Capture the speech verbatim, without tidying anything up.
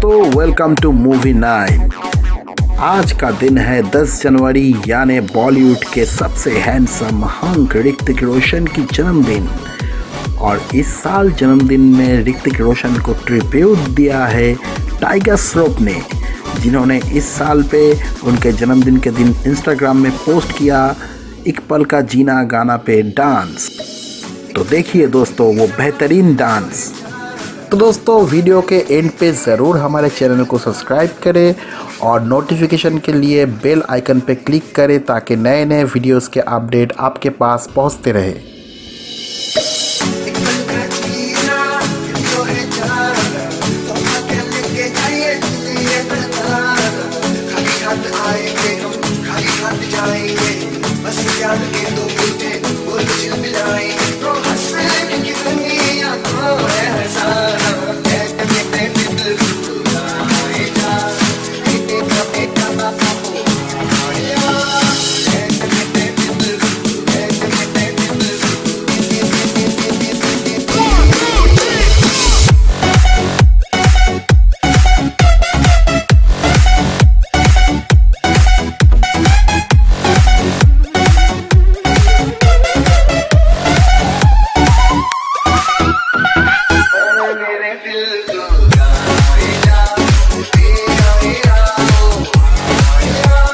दोस्तों, welcome two movie night. आज का दिन है दस जनवरी, यानी बॉलीवुड के सबसे हैंडसम हंक ऋतिक रोशन की जन्मदिन। और इस साल जन्मदिन में ऋतिक रोशन को ट्रिब्यूट दिया है टाइगर श्रॉफ ने, जिन्होंने इस साल पे उनके जन्मदिन के दिन इंस्टाग्राम में पोस्ट किया एक पल का जीना गाना पे डांस। तो देखिए दोस्तों वो बेहतरीन डांस। तो दोस्तों वीडियो के एंड पे ज़रूर हमारे चैनल को सब्सक्राइब करें और नोटिफिकेशन के लिए बेल आइकन पे क्लिक करें ताकि नए नए वीडियोस के अपडेट आपके पास पहुंचते रहे। Yeah.